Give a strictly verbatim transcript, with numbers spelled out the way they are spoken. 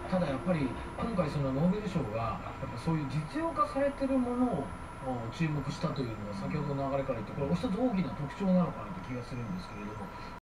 ただやっぱり今回そのノーベル賞がやっぱそういう実用化されてるものを注目したというのが先ほどの流れから言ってこれ一つ大きな特徴なのかなという気がするんですけれども。